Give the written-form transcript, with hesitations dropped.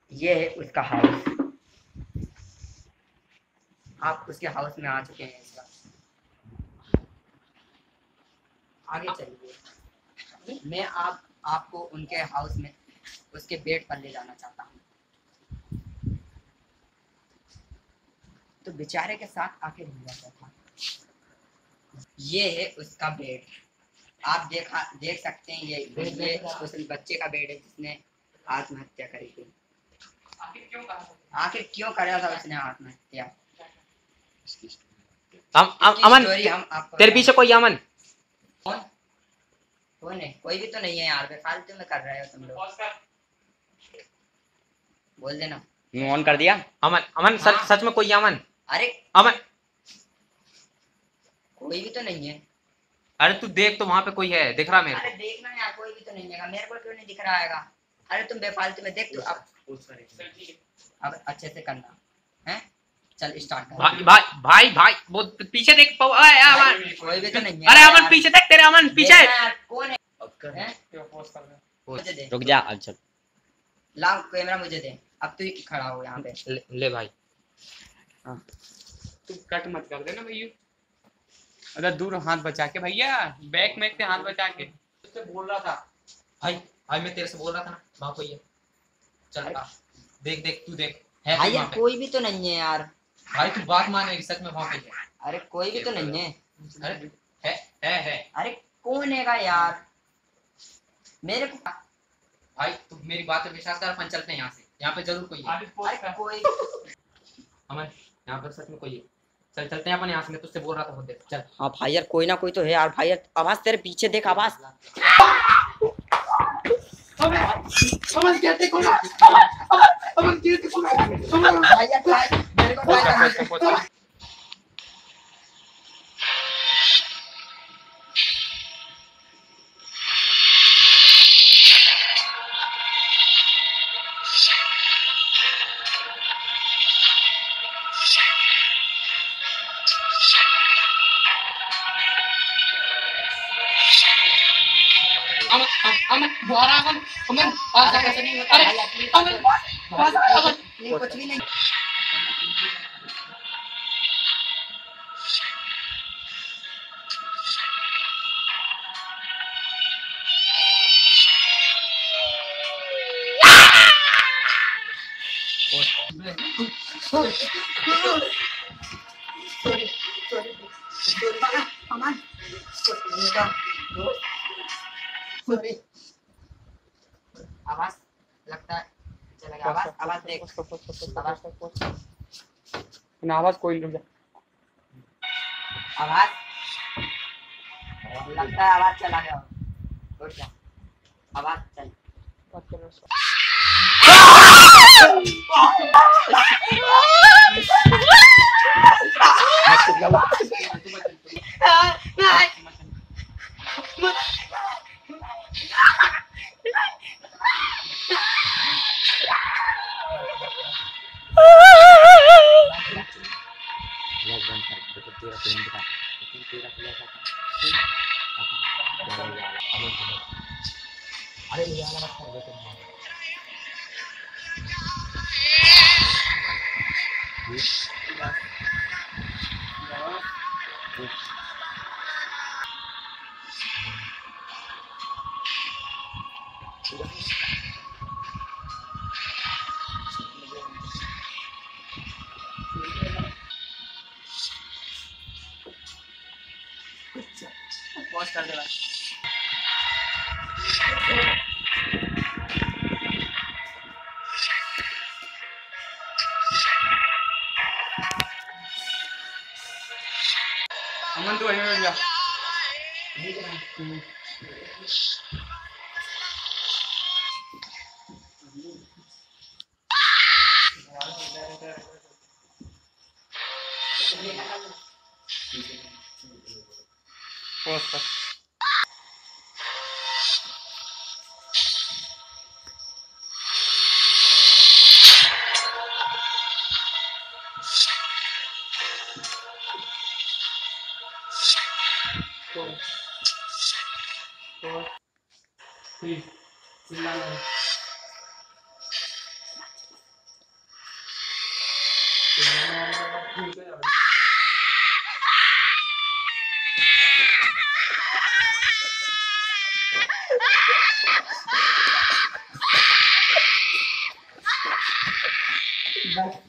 ये है उसका हाउस। आप उसके हाउस में आ चुके हैं इस बार। आगे चलिए, मैं आपको उनके हाउस में उसके बेड पर ले जाना चाहता हूँ। तो बेचारे के साथ आखिर हुआ क्या था। ये है उसका बेड। आप देख सकते हैं, ये उस बच्चे का बेड है जिसने आत्महत्या करी थी। आखिर क्यों करा था उसने आत्महत्या। अमन, तेरे पीछे कोई अमन? कौन कौन है? कोई भी तो नहीं है यार, बेफालतू में कर रहे हो तुम लोग। बोल देना। ऑन कर दिया। अमन, अमन, हाँ। सच में कोई अमन? अरे अमन, कोई भी तो नहीं है। अरे तू देख तो वहां पे कोई है, दिख रहा मेरे को। अरे देखना यार, कोई भी तो नहीं है। मेरे को क्यों नहीं दिख रहा है? अरे तुम बेफालतू में देख। तू अब अच्छे से करना है। चल स्टार्ट कर। भाई भाई भाई भाई, वो पीछे देख। अमन, कोई भी तो नहीं है। अरे अमन पीछे देख, तेरे अमन पीछे। कौन है? रुक जा। अच्छा, लाओ कैमरा मुझे दे। अब तू खड़ा हो यहाँ पे। ले भाई। हाँ। तू कट मत कर देना भैया। अरे दूर हाथ बचा के भैया, बैक में से हाथ बचा के। तुझसे बोल रहा था भाई। भाई मैं तेरे से बोल रहा था ना, वहां कोई है। चल देख देख, तू देख है भाई कोई यार, वहाँ पे? कोई भी तो नहीं है यार। भाई तू बात मानेगी, सच में वहां पे है। अरे कोई भी तो नहीं है। अरे है। अरे कौन है यार? मेरे को भाई तू मेरी बात पे विश्वास कर, अपन चलते हैं यहाँ से। यहाँ पे जरूर कोई है। अरे कोई अमन, यहाँ पर सच में कोई है। चल चलते हैं अपन यहाँ से। मैं तुझसे बोल रहा था बहुत देर। चल। हाँ भाई यार, कोई ना कोई तो है यार। भाई यार, आवाज तेरे पीछे देख, आवाज। अमन क्या देखो ना, अमन क्या देखो ना, भाई यार मेरे को ट्राई करने दे। अमन अमन दोबारा अमन अमन अरे कुछ नहीं होता भाई यार, प्लीज अमन अमन प्लीज, कुछ भी नहीं। अमन सॉरी। आवाज लगता है चलेगा। आवाज देख। आवाज कोई नहीं। आवाज लगता है आवाज चला गया। उठ जा, आवाज चल। पॉज कर दे भाई। अमन तू वहीं जा। पॉज कर। चिल्ला बस